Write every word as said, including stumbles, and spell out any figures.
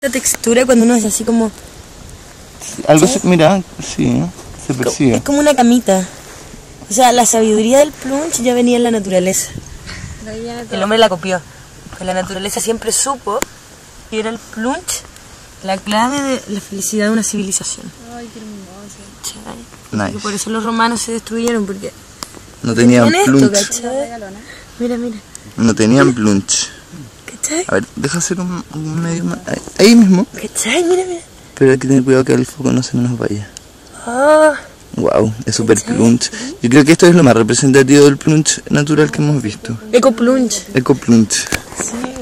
La textura cuando uno es así como... Algo se, mira, sí, ¿eh? Se percibe. Es como una camita. O sea, la sabiduría del plunge ya venía en la naturaleza. El hombre la copió. Pues la naturaleza siempre supo que era el plunge la clave de la felicidad de una civilización. Ay, qué hermoso. Nice. Y por eso los romanos se destruyeron, porque No tenían esto, plunge. ¿cachai? Mira, mira. No tenían plunge. ¿Cachai? A ver, deja hacer un, un medio más. Ahí, ahí mismo. ¿Cachai? Mira, mira. Pero hay que tener cuidado que el foco no se nos vaya. Oh, Wow, es super plunge. Yo creo que esto es lo más representativo del plunge natural que hemos visto. eco plunge. Eco plunge. Sí.